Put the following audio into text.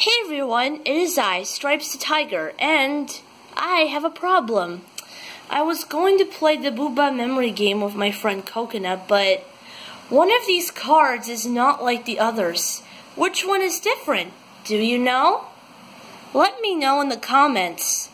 Hey everyone, it is I, Stripes the Tiger, and I have a problem. I was going to play the Boohbah Memory Game with my friend Coconut, but one of these cards is not like the others. Which one is different? Do you know? Let me know in the comments.